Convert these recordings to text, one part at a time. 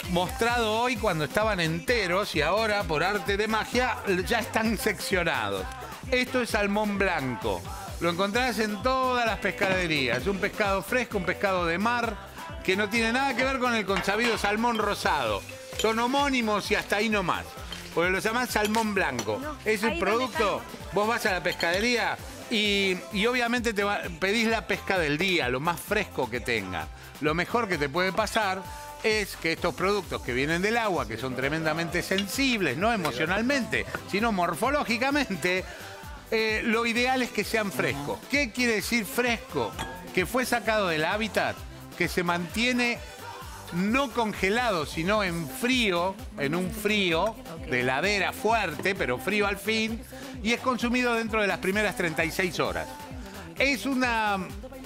mostrado hoy cuando estaban enteros y ahora, por arte de magia, ya están seccionados. Esto es salmón blanco. Lo encontrás en todas las pescaderías. Es un pescado fresco, un pescado de mar, que no tiene nada que ver con el consabido salmón rosado. Son homónimos y hasta ahí nomás. Porque lo llaman salmón blanco. No, es el producto, vos vas a la pescadería y obviamente pedís la pesca del día, lo más fresco que tenga. Lo mejor que te puede pasar es que estos productos que vienen del agua, que son tremendamente sensibles, no emocionalmente, sino morfológicamente, lo ideal es que sean frescos. ¿Qué quiere decir fresco? Que fue sacado del hábitat, que se mantiene no congelado, sino en frío, en un frío de heladera fuerte, pero frío al fin, y es consumido dentro de las primeras 36 horas. Es una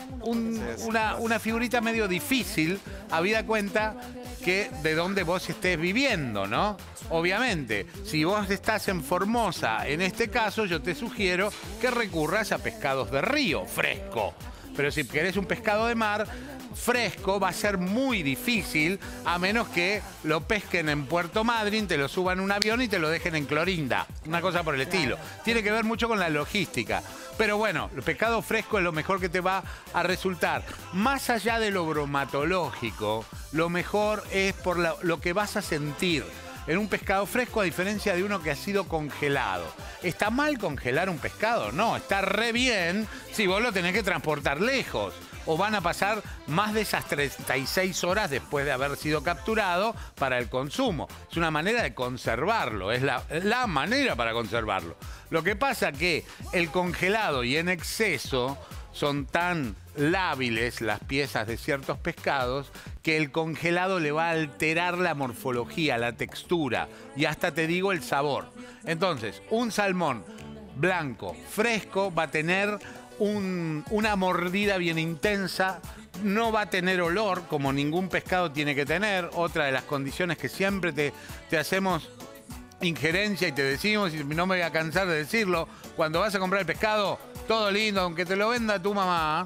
figurita medio difícil, habida cuenta que de dónde vos estés viviendo, ¿no? Obviamente, si vos estás en Formosa, en este caso, yo te sugiero que recurras a pescados de río, fresco. Pero si querés un pescado de mar, fresco va a ser muy difícil, a menos que lo pesquen en Puerto Madryn, te lo suban en un avión y te lo dejen en Clorinda. Una cosa por el estilo. Tiene que ver mucho con la logística. Pero bueno, el pescado fresco es lo mejor que te va a resultar. Más allá de lo bromatológico, lo mejor es por lo que vas a sentir en un pescado fresco, a diferencia de uno que ha sido congelado. ¿Está mal congelar un pescado? No, está re bien si vos lo tenés que transportar lejos. O van a pasar más de esas 36 horas después de haber sido capturado para el consumo. Es una manera de conservarlo, es la manera para conservarlo. Lo que pasa que el congelado y en exceso son tan lábiles las piezas de ciertos pescados que el congelado le va a alterar la morfología, la textura y hasta te digo el sabor. Entonces, un salmón blanco, fresco, va a tener una mordida bien intensa, no va a tener olor como ningún pescado tiene que tener. Otra de las condiciones que siempre te hacemos injerencia y te decimos, y no me voy a cansar de decirlo, cuando vas a comprar el pescado, todo lindo, aunque te lo venda tu mamá,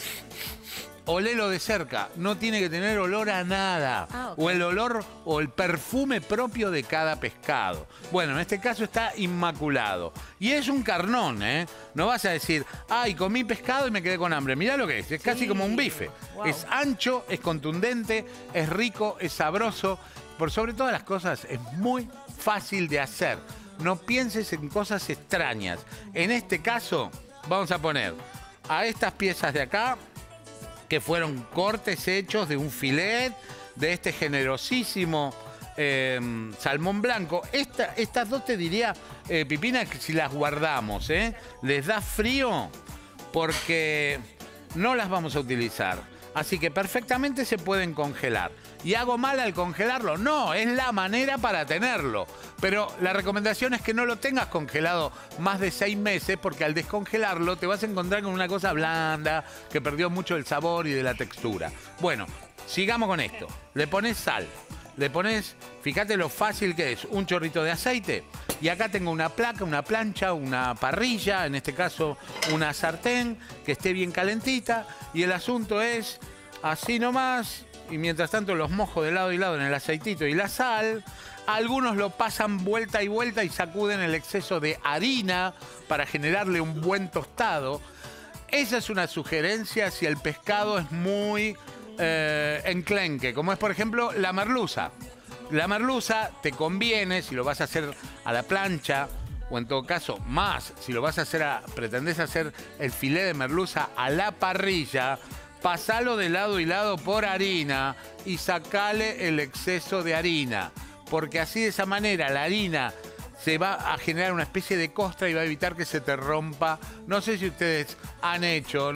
olelo de cerca, no tiene que tener olor a nada. Okay. O el olor o el perfume propio de cada pescado. Bueno, en este caso está inmaculado. Y es un carnón, ¿eh? No vas a decir, ay, comí pescado y me quedé con hambre. Mirá lo que es casi como un bife. Wow. Es ancho, es contundente, es rico, es sabroso. Por sobre todas las cosas, es muy fácil de hacer. No pienses en cosas extrañas. En este caso, vamos a poner a estas piezas de acá, que fueron cortes hechos de un filet de este generosísimo salmón blanco. Estas dos te diría, Pipina, que si las guardamos, les da frío porque no las vamos a utilizar. Así que perfectamente se pueden congelar. ¿Y hago mal al congelarlo? No, es la manera para tenerlo. Pero la recomendación es que no lo tengas congelado más de 6 meses, porque al descongelarlo te vas a encontrar con una cosa blanda, que perdió mucho el sabor y de la textura. Bueno, sigamos con esto. Le pones sal, le pones, fíjate lo fácil que es, un chorrito de aceite. Y acá tengo una placa, una plancha, una parrilla, en este caso una sartén, que esté bien calentita. Y el asunto es así nomás. Y mientras tanto los mojo de lado y lado en el aceitito y la sal. Algunos lo pasan vuelta y vuelta y sacuden el exceso de harina para generarle un buen tostado. Esa es una sugerencia si el pescado es muy enclenque, como es por ejemplo la merluza. La merluza te conviene si lo vas a hacer a la plancha, o en todo caso más, si lo vas a hacer pretendés hacer el filé de merluza a la parrilla, pasalo de lado y lado por harina y sacale el exceso de harina. Porque así de esa manera la harina se va a generar una especie de costra y va a evitar que se te rompa. No sé si ustedes han hecho,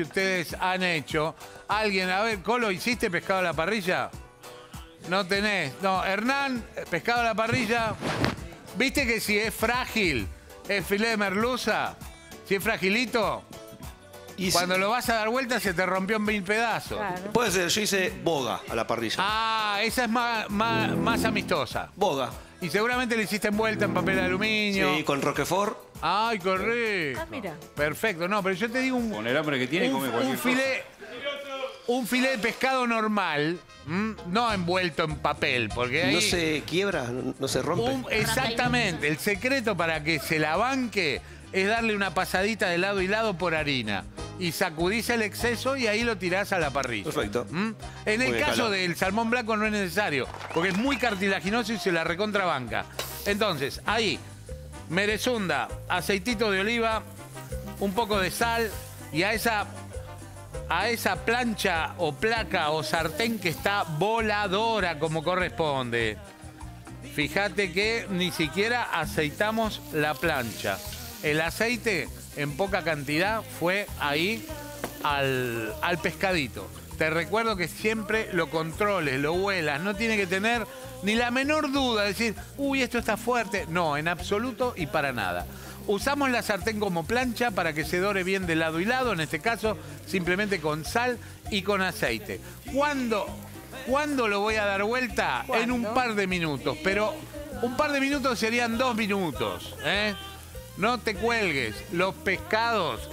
Alguien, a ver, Colo, ¿hiciste pescado a la parrilla? No tenés. No, Hernán, pescado a la parrilla. ¿Viste que si es frágil, el filé de merluza, si es fragilito, cuando lo vas a dar vuelta se te rompió en 1000 pedazos? Claro. Puede ser, yo hice boga a la parrilla. Ah, esa es más amistosa. Boga. Y seguramente le hiciste envuelta en papel de aluminio. Sí, con Roquefort. Ay, correcto. Ah, mira. Perfecto. No, pero yo te digo Con el hambre que tiene, come cualquier cosa. Un filé de pescado normal No envuelto en papel, porque ahí... No se quiebra, no se rompe. Exactamente. El secreto para que se la banque es darle una pasadita de lado y lado por harina. Y sacudís el exceso y ahí lo tirás a la parrilla. Perfecto. En el caso del salmón blanco no es necesario, porque es muy cartilaginoso y se la recontrabanca. Entonces, ahí, merezunda, aceitito de oliva, un poco de sal y a esa plancha o placa o sartén que está voladora como corresponde. Fíjate que ni siquiera aceitamos la plancha. El aceite en poca cantidad fue ahí al pescadito. Te recuerdo que siempre lo controles, lo huelas. No tiene que tener ni la menor duda de decir, uy, esto está fuerte. No, en absoluto y para nada. Usamos la sartén como plancha para que se dore bien de lado y lado. En este caso, simplemente con sal y con aceite. ¿Cuándo lo voy a dar vuelta? ¿Cuándo? En un par de minutos. Pero un par de minutos serían 2 minutos, ¿eh? No te cuelgues. Los pescados,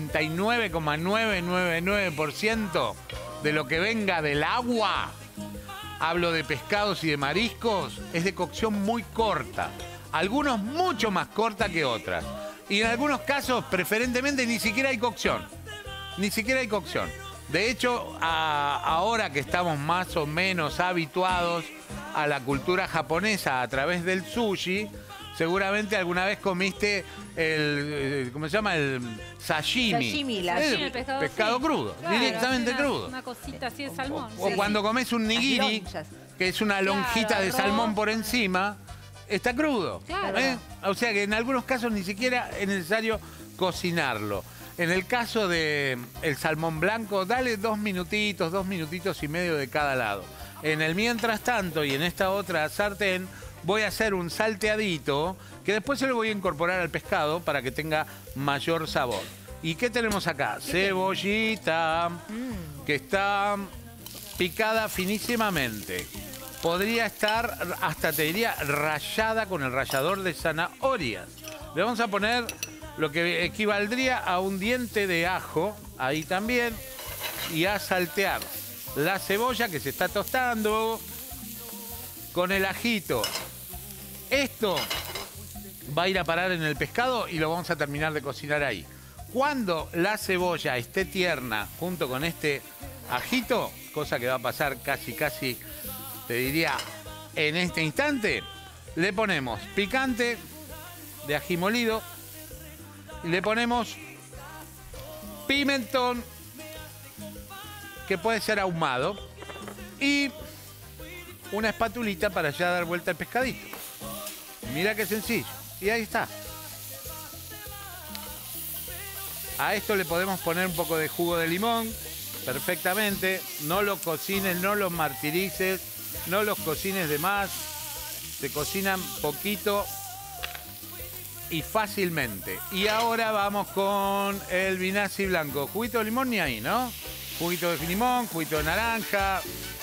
99,999% de lo que venga del agua, hablo de pescados y de mariscos, es de cocción muy corta. Algunos mucho más corta que otras. Y en algunos casos, preferentemente, ni siquiera hay cocción. Ni siquiera hay cocción. De hecho, ahora que estamos más o menos habituados a la cultura japonesa a través del sushi, seguramente alguna vez comiste el, ¿cómo se llama? El sashimi. Sashimi, el pescado sí. crudo, Claro, directamente una, crudo. Una cosita así de salmón. O cuando comes un nigiri, lonchas. que es una lonjita de arroz. salmón por encima, está crudo. Claro. O sea que en algunos casos ni siquiera es necesario cocinarlo. En el caso de el salmón blanco, dale 2 minutitos y medio de cada lado. En el mientras tanto y en esta otra sartén voy a hacer un salteadito que después se lo voy a incorporar al pescado para que tenga mayor sabor. ¿Y qué tenemos acá? Cebollita, que está picada finísimamente. Podría estar, hasta te diría, rallada con el rallador de zanahorias. Le vamos a poner lo que equivaldría a un diente de ajo, ahí también, y a saltear la cebolla que se está tostando con el ajito. Esto va a ir a parar en el pescado y lo vamos a terminar de cocinar ahí. Cuando la cebolla esté tierna junto con este ajito, cosa que va a pasar casi, te diría, en este instante, le ponemos picante de ají molido, le ponemos pimentón, que puede ser ahumado, y una espatulita para ya dar vuelta al pescadito. Mira qué sencillo. Y ahí está. A esto le podemos poner un poco de jugo de limón, perfectamente. No lo cocines, no los martirices, no los cocines de más. Se cocinan poquito y fácilmente. Y ahora vamos con el vinagre blanco. Juguito de limón ni ahí, ¿no? Juguito de limón, juguito de naranja.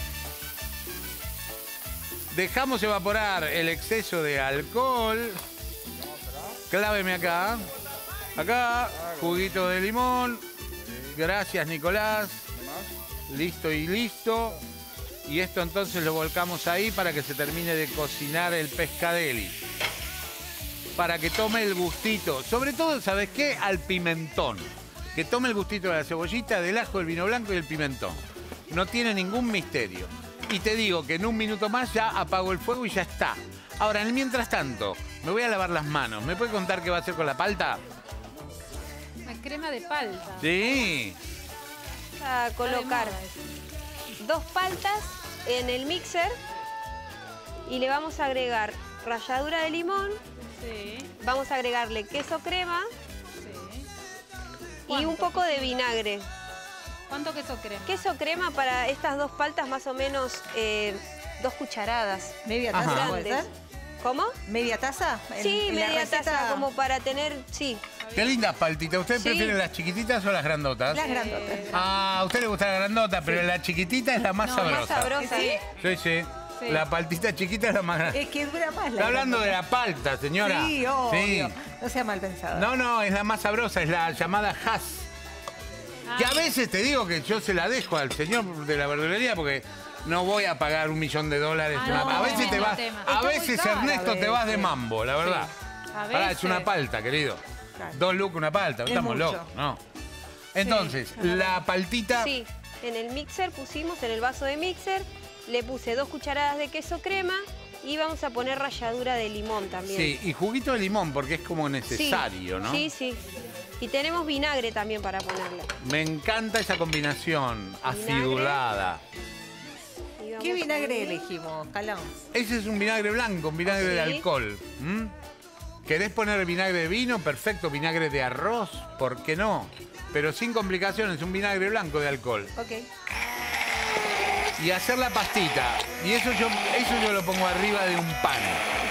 Dejamos evaporar el exceso de alcohol. Cláveme acá. Acá, juguito de limón. Gracias, Nicolás. Listo y listo. Y esto entonces lo volcamos ahí para que se termine de cocinar el pescadeli. Para que tome el gustito. Sobre todo, ¿sabes qué? Al pimentón. Que tome el gustito de la cebollita, del ajo, del vino blanco y el pimentón. No tiene ningún misterio. Y te digo que en un minuto más ya apago el fuego y ya está. Ahora, en el mientras tanto, me voy a lavar las manos. ¿Me puede contar qué va a hacer con la palta? Una crema de palta. Sí. A colocar Está de moda 2 paltas en el mixer y le vamos a agregar ralladura de limón, Sí, vamos a agregarle queso crema sí. y un poco de vinagre. ¿Cuánto queso crema? Queso crema para estas 2 paltas más o menos 2 cucharadas. ¿Media Ajá. taza puede ser? Grandes. ¿Cómo? ¿Media taza? Sí, En la media receta- taza, como para tener, sí. Qué lindas paltitas. ¿Usted Sí. prefiere las chiquititas o las grandotas? Las grandotas. Ah, a usted le gusta la grandota, pero la chiquitita es la más No, sabrosa. más sabrosa. Sí. Sí, sí. Sí. La paltita chiquita es la más grande. Es que dura más la Está hablando de grandota. la palta, señora. Sí, obvio. Sí. No sea mal pensado. No, es la más sabrosa, es la llamada Hass. Ah, Que a veces te digo que yo se la dejo al señor de la verdulería porque no voy a pagar $1.000.000. Ah, a no, veces te vas, tema. a Está muy veces cara Ernesto a te vas de veces. mambo, la verdad. A Pará, veces. es una palta, querido. Claro. 2 lucas una palta, estamos mucho. locos, ¿no? Entonces, la paltita. Sí, en el mixer pusimos, en el vaso de mixer, le puse 2 cucharadas de queso crema y vamos a poner ralladura de limón también. Sí, y juguito de limón, porque es como Sí, necesario, ¿no? Sí, sí. Y tenemos vinagre también para ponerle. Me encanta esa combinación acidulada. Y vamos ¿Qué a vinagre poner- elegimos, Calón? Ese es un vinagre blanco, un vinagre de Sí. alcohol. ¿Mm? ¿Querés poner vinagre de vino? Perfecto, vinagre de arroz, ¿por qué no? Pero sin complicaciones, un vinagre blanco de alcohol. Ok. Y hacer la pastita. Y eso yo lo pongo arriba de un pan.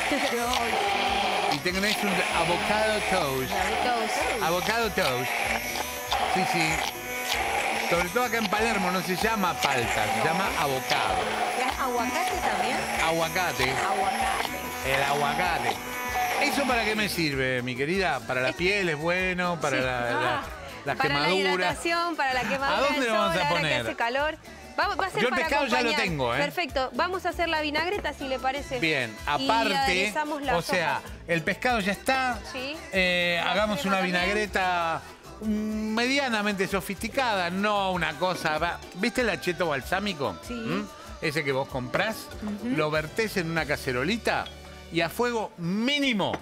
Y tenés un avocado toast. Avocado toast. Sí, sí. Sobre todo acá en Palermo no se llama palta, se llama avocado. ¿Aguacate también? Aguacate. Aguacate. El aguacate. ¿Eso para qué me sirve, mi querida? Para la piel es bueno, para las Para la quemaduras. hidratación, para la quemadura ¿A dónde del lo vamos sol, a ahora que poner? hace calor. Va a ser Yo el para pescado ya lo acompañar. tengo, ¿eh? Perfecto. Vamos a hacer la vinagreta, si le parece. Bien, Y aparte, aderezamos las o sea, hojas. el pescado ya está. Sí. Hagamos crema una también. vinagreta medianamente sofisticada, no una cosa. ¿Viste el acheto balsámico? Sí. ¿Mm? Ese que vos comprás, lo vertés en una cacerolita y a fuego mínimo,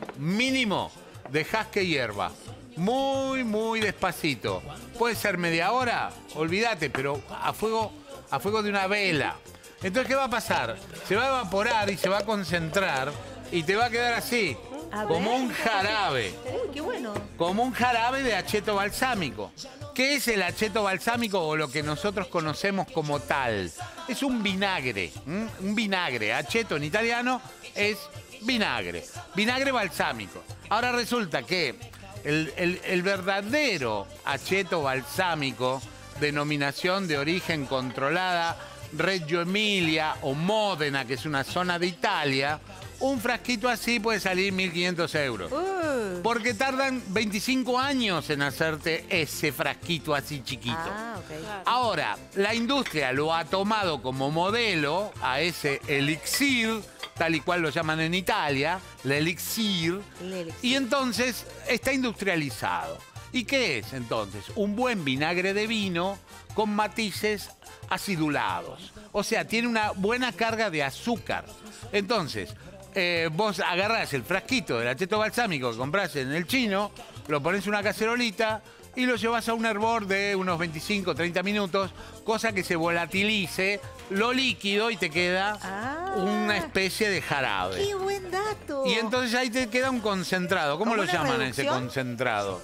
dejás que hierva. Muy, muy despacito. Puede ser media hora, olvídate, pero a fuego de una vela. Entonces, ¿qué va a pasar? Se va a evaporar y se va a concentrar y te va a quedar así, A como ver. un jarabe. Uy, qué bueno. Como un jarabe de acheto balsámico. ¿Qué es el acheto balsámico o lo que nosotros conocemos como tal? Es un vinagre, un vinagre. Acheto en italiano es vinagre, vinagre balsámico. Ahora resulta que el verdadero acheto balsámico, denominación de origen controlada, Reggio Emilia o Módena, que es una zona de Italia, un frasquito así puede salir 1.500 euros. Porque tardan 25 años en hacerte ese frasquito así chiquito. Ah, ok. Ahora, la industria lo ha tomado como modelo a ese elixir, tal y cual lo llaman en Italia, el elixir, y entonces está industrializado. ¿Y qué es entonces? Un buen vinagre de vino con matices acidulados. O sea, tiene una buena carga de azúcar. Entonces, vos agarrás el frasquito del acheto balsámico que compras en el chino, lo pones en una cacerolita y lo llevas a un hervor de unos 25 30 minutos, cosa que se volatilice lo líquido y te queda una especie de jarabe. ¡Qué buen dato! Y entonces ahí te queda un concentrado. ¿Cómo lo ¿Una llaman ese reducción? concentrado?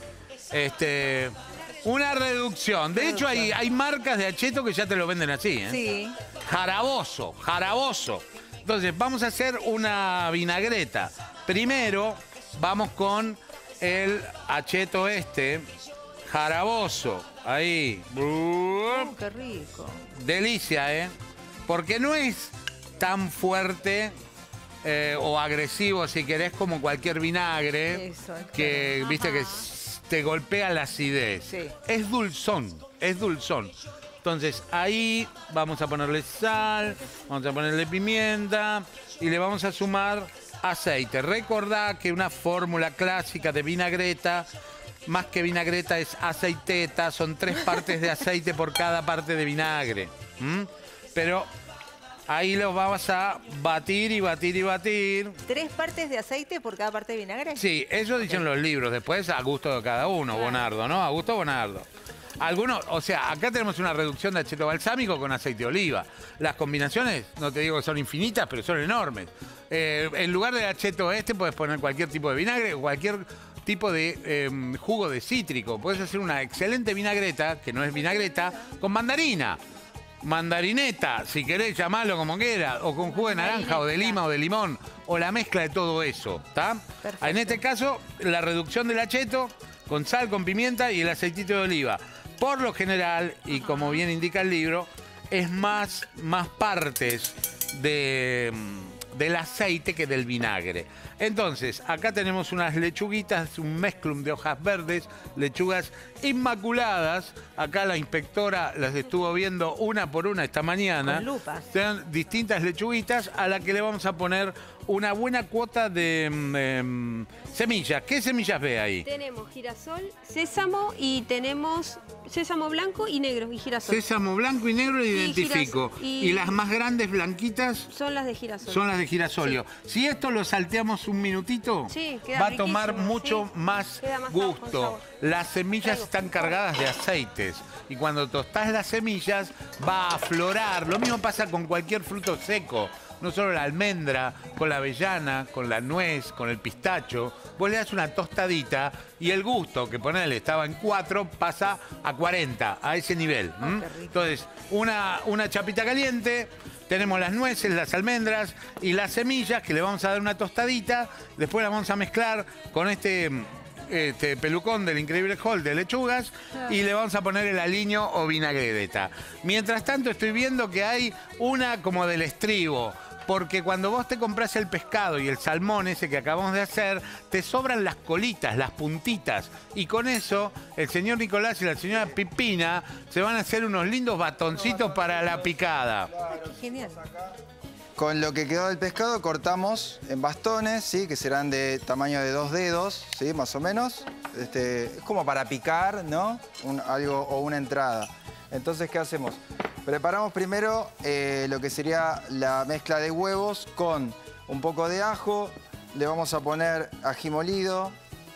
Una reducción. De hecho, hay marcas de acheto que ya te lo venden así, ¿eh? Sí. Jaraboso. Entonces, vamos a hacer una vinagreta. Primero, vamos con el acheto jaraboso. Ahí. Qué rico. Delicia, ¿eh? Porque no es tan fuerte o agresivo, si querés, como cualquier vinagre. Eso, es que, claro. viste, que te golpea la acidez. Sí. Es dulzón. Entonces, ahí vamos a ponerle sal, vamos a ponerle pimienta y le vamos a sumar aceite. Recordá que una fórmula clásica de vinagreta, más que vinagreta, es aceiteta. Son 3 partes de aceite por cada parte de vinagre. Pero ahí lo vamos a batir y batir y batir. 3 partes de aceite por cada parte de vinagre. Sí, eso dicen los libros. Después, a gusto de cada uno, Bonardo, ¿no? A gusto Bonardo. Algunos, o sea, acá tenemos una reducción de acheto balsámico con aceite de oliva. Las combinaciones, no te digo que son infinitas, pero son enormes. En lugar del acheto puedes poner cualquier tipo de vinagre o cualquier tipo de jugo de cítrico. Puedes hacer una excelente vinagreta, que no es vinagreta, con mandarina. Mandarineta, si querés llamarlo como quieras, o con jugo de naranja o de lima o de limón, o la mezcla de todo eso, ¿está? Perfecto. En este caso, la reducción del acheto con sal, con pimienta y el aceitito de oliva. Por lo general, y como bien indica el libro, es más partes de del aceite que del vinagre. Entonces, acá tenemos unas lechuguitas, un mezclum de hojas verdes, lechugas inmaculadas. Acá la inspectora las estuvo viendo una por una esta mañana. Con lupa. Sean distintas lechuguitas a la que le vamos a poner una buena cuota de semillas. ¿Qué semillas ve ahí? Tenemos girasol, sésamo y tenemos sésamo blanco y negro y girasol. Sésamo blanco y negro lo identifico. Y las más grandes blanquitas Son las de girasol. son las de girasolio. Si esto lo salteamos un minutito, Sí, queda va a tomar riquísimo, mucho sí. más Queda más con gusto. sabor. Las semillas Traigo. están cargadas de aceites y cuando tostás las semillas va a aflorar. Lo mismo pasa con cualquier fruto seco. No solo la almendra, con la avellana, con la nuez, con el pistacho. Vos le das una tostadita y el gusto, que ponele, estaba en 4, pasa a 40, a ese nivel. ¿M? qué rico. Entonces, una chapita caliente, tenemos las nueces, las almendras y las semillas que le vamos a dar una tostadita. Después las vamos a mezclar con este pelucón del Increíble Hall de lechugas y le vamos a poner el aliño o vinagreta. Mientras tanto estoy viendo que hay una como del estribo. Porque cuando vos te compras el pescado y el salmón ese que acabamos de hacer, te sobran las colitas, las puntitas. Y con eso, el señor Nicolás y la señora Pipina se van a hacer unos lindos batoncitos para la picada. Qué genial. Con lo que quedó del pescado cortamos en bastones, ¿sí? Que serán de tamaño de 2 dedos, ¿sí? Más o menos. Es como para picar, ¿no? Algo o una entrada. Entonces, ¿qué hacemos? Preparamos primero lo que sería la mezcla de huevos con un poco de ajo. Le vamos a poner ají molido,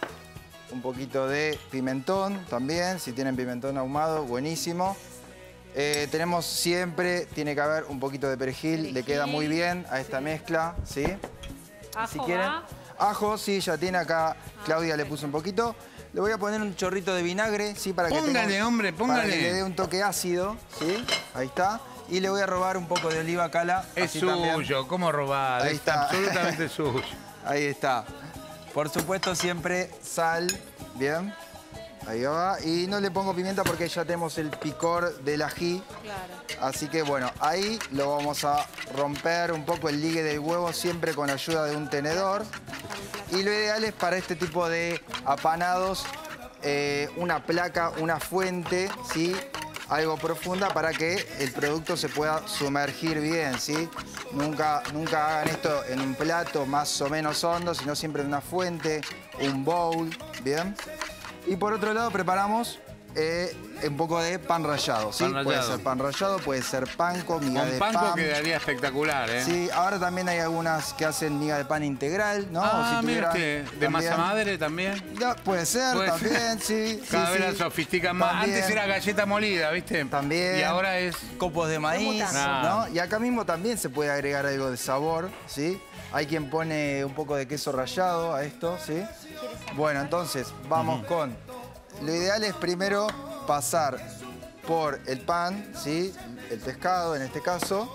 un poquito de pimentón también. Si tienen pimentón ahumado, buenísimo. Tenemos siempre, tiene que haber un poquito de perejil. Le queda muy bien a esta mezcla, ¿sí? Ajo Si quieren. va. Ajo, sí, ya tiene acá. Claudia le puso un poquito. Le voy a poner un chorrito de vinagre, ¿sí? Para que Póngale, hombre, póngale. Para que le dé un toque ácido, ¿sí? Ahí está. Y le voy a robar un poco de oliva cala. Es así también. suyo, ¿cómo robar? Ahí Es está. absolutamente suyo. Ahí está. Por supuesto, siempre sal. Bien. Ahí va. Y no le pongo pimienta porque ya tenemos el picor del ají. Claro. Así que bueno, ahí lo vamos a romper un poco el ligue del huevo siempre con la ayuda de un tenedor. Y lo ideal es para este tipo de apanados, una placa, una fuente, ¿sí? Algo profunda para que el producto se pueda sumergir bien, ¿sí? Nunca hagan esto en un plato más o menos hondo, sino siempre en una fuente, un bowl, ¿bien? Y por otro lado preparamos un poco de pan rallado, ¿sí? Pan rallado. Puede ser pan rallado, puede ser panko, miga Con de panko pan. quedaría espectacular, ¿eh? Sí, ahora también hay algunas que hacen miga de pan integral, ¿no? Ah, O si mira tuvieran usted, de masa también- madre también. Ya, puede ser, Puede también, sí. Cada sí, vez sí. la sofistican más. También. Antes era galleta molida, ¿viste? También. Y ahora es... Copos de maíz, Ah. ¿no? Y acá mismo también se puede agregar algo de sabor, ¿sí? Hay quien pone un poco de queso rallado a esto, ¿sí? Bueno, entonces, vamos con... Lo ideal es primero pasar por el pan, ¿sí? El pescado, en este caso,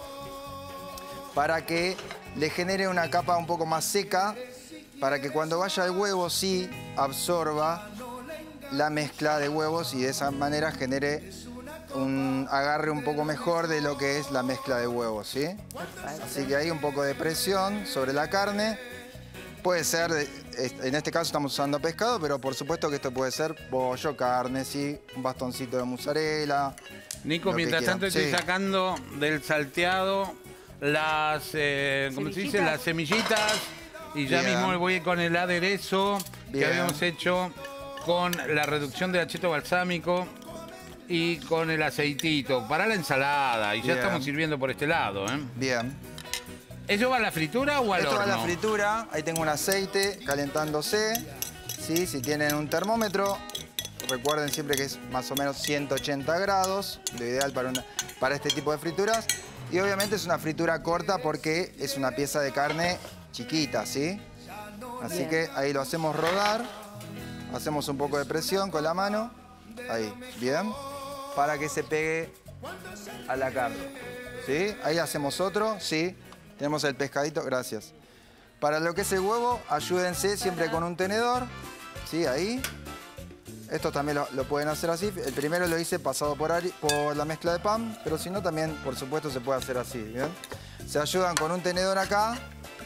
para que le genere una capa un poco más seca, para que cuando vaya el huevo sí absorba la mezcla de huevos y de esa manera genere un agarre un poco mejor de lo que es la mezcla de huevos, ¿sí? Así que hay un poco de presión sobre la carne. Puede ser, en este caso estamos usando pescado, pero por supuesto que esto puede ser pollo, carne, ¿sí? Un bastoncito de mozzarella. Nico, lo que mientras quieran. tanto estoy Sí. sacando del salteado las, ¿cómo se dice? ¿Semillitas? Las semillitas. Y ya Bien. mismo voy con el aderezo que Bien. habíamos hecho con la reducción del acheto balsámico y con el aceitito para la ensalada. Y ya Bien. estamos sirviendo por este lado, ¿eh? Bien. ¿Eso va a la fritura o al Esto va a horno? la fritura. Ahí tengo un aceite calentándose. ¿Sí? Si tienen un termómetro, recuerden siempre que es más o menos 180 grados. Lo ideal para este tipo de frituras. Y obviamente es una fritura corta porque es una pieza de carne chiquita, ¿sí? Así Bien. que ahí lo hacemos rodar. Hacemos un poco de presión con la mano. Ahí, bien. Para que se pegue a la carne. ¿Sí? Ahí hacemos otro, sí. Tenemos el pescadito, gracias. Para lo que es el huevo, ayúdense siempre con un tenedor. ¿Sí? Ahí. Esto también lo pueden hacer así. El primero lo hice pasado por la mezcla de pan, pero si no también, por supuesto, se puede hacer así, ¿bien? Se ayudan con un tenedor acá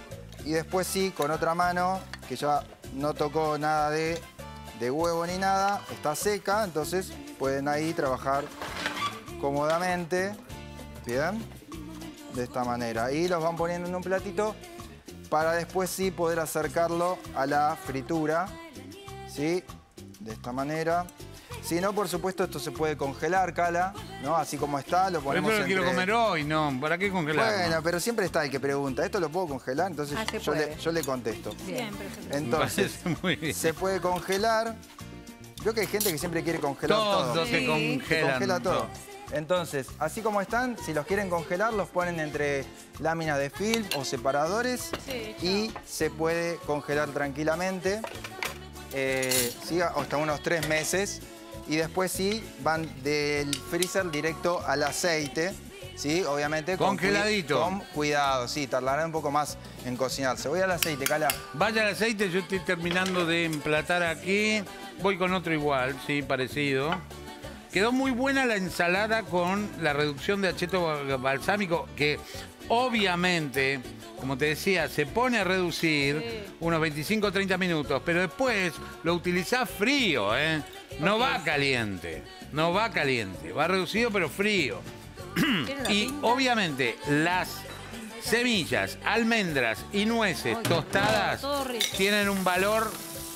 Y después sí, con otra mano, que ya no tocó nada de huevo ni nada, está seca, entonces pueden ahí trabajar cómodamente, bien, de esta manera. Y los van poniendo en un platito para después sí poder acercarlo a la fritura, ¿sí? De esta manera. Si no, por supuesto, esto se puede congelar, Cala, ¿no? Así como está, lo ponemos Pero esto lo quiero comer hoy, ¿no? ¿Para qué congelar? Bueno, pero siempre está el que pregunta, ¿esto lo puedo congelar? Entonces yo le contesto. Siempre. Entonces, muy bien. se puede congelar. Creo que hay gente que siempre quiere congelar todo. Todo se Se congelan. congela todo. Entonces, así como están, si los quieren congelar, los ponen entre láminas de film o separadores y se puede congelar tranquilamente, ¿sí? Hasta unos 3 meses. Y después sí, van del freezer directo al aceite, ¿sí? Obviamente congeladito. Con cuidado, sí, tardará un poco más en cocinarse. Voy al aceite, Cala. Vaya al aceite, yo estoy terminando de emplatar aquí. Voy con otro igual, sí, parecido. Quedó muy buena la ensalada con la reducción de acheto balsámico, que obviamente, como te decía, se pone a reducir unos 25 o 30 minutos, pero después lo utilizás frío, ¿eh? No va caliente, no va caliente, va reducido pero frío. Y obviamente las semillas, almendras y nueces tostadas todo rico. tienen un valor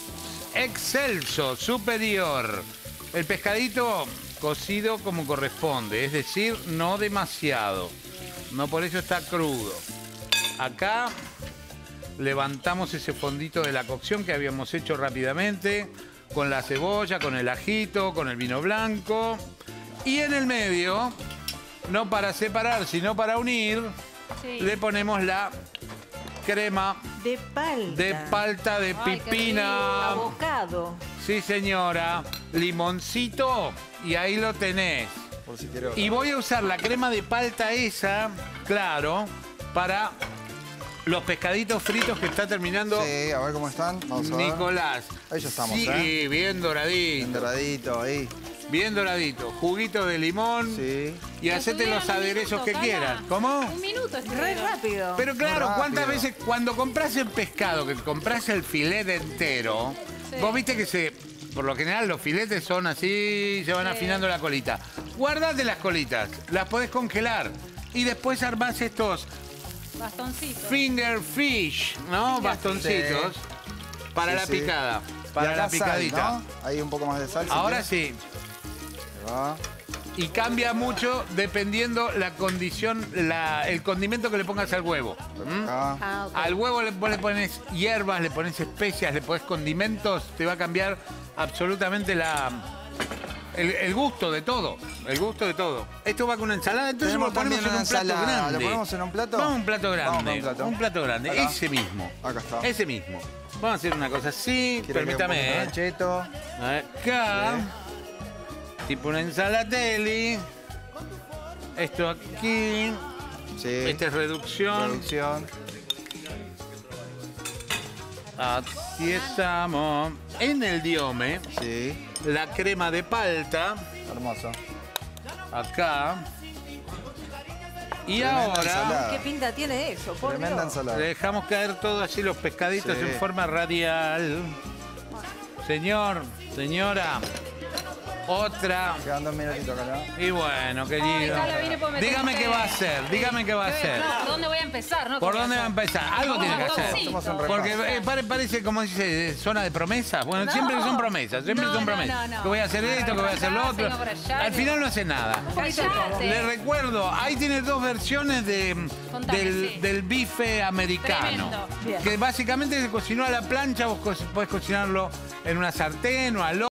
excelso, superior. El pescadito cocido como corresponde, es decir, no demasiado. No por eso está crudo. Acá levantamos ese fondito de la cocción que habíamos hecho rápidamente, con la cebolla, con el ajito, con el vino blanco. Y en el medio, no para separar, sino para unir, le ponemos la crema De palta. de Ay, qué pipina. Abocado. Sí, señora. Limoncito y ahí lo tenés. Por si quiero. Y voy a usar la crema de palta esa, claro, para los pescaditos fritos que está terminando Sí, a ver cómo están. Vamos a ver. Nicolás. Ahí ya estamos, Sí, ¿eh? bien doradito. Bien doradito, ahí. Bien doradito. Juguito de limón. Sí. Y hacete los aderezos que quieras. ¿Cómo? Un minuto Re estuvieron. rápido. Pero claro, Muy ¿cuántas rápido. veces cuando compras el pescado, que compras el filete entero, vos viste que por lo general los filetes son así, se van afinando la colita. Guardate las colitas, las podés congelar y después armás estos Bastoncito. finger fish, ¿no? Bastoncitos para Sí, la sí. picada, Y para acá la picadita. sal, ¿no? Ahí un poco más de sal. si Ahora quieres. sí. Ahí va. Y cambia mucho dependiendo la condición, el condimento que le pongas al huevo. ¿Mm? Acá. Ah, ok. Al huevo vos le pones hierbas, le pones especias, le pones condimentos, te va a cambiar absolutamente el gusto de todo. El gusto de todo. Esto va con una ensalada, entonces Tenemos lo ponemos también en una un plato ensalada. grande. ¿Lo ponemos en un plato? Vamos a un plato grande. Vamos a un plato. Un plato grande. Acá. Ese mismo. Acá está. Ese mismo. Vamos a hacer una cosa así, ¿Quiere que permítame, ponga ¿eh? acheto? Acá. Tipo una ensalatelli. Esto aquí. Sí. Esta es reducción. Producción. Aquí estamos. En el diome, Sí. la crema de palta. Hermoso. Acá. Y Tremenda ahora ensalada. ¿Qué pinta tiene eso? Por Tremenda Dios. ensalada. le dejamos caer todo así los pescaditos Sí. en forma radial. Señor, señora, otra. Quedan 2 minutitos acá, ¿no? Y bueno, querido. Cala viene por meter Dígame un qué té. va a hacer, dígame qué va a hacer. No, ¿por dónde voy a empezar? No, ¿Por ¿qué dónde voy va a empezar? Algo tiene que hacer. Hacemos un repaso. Porque parece, como dice, zona de promesas. Bueno, No. siempre son promesas, siempre No, son no, promesas. no, no. Que voy a hacer esto, que voy a hacer lo otro. Vengo por allá, Al final no hace nada. Cállate. Le recuerdo, ahí tiene 2 versiones Contame, sí. del bife americano. Tremendo. Bien. Que básicamente se cocinó a la plancha, vos podés cocinarlo en una sartén o al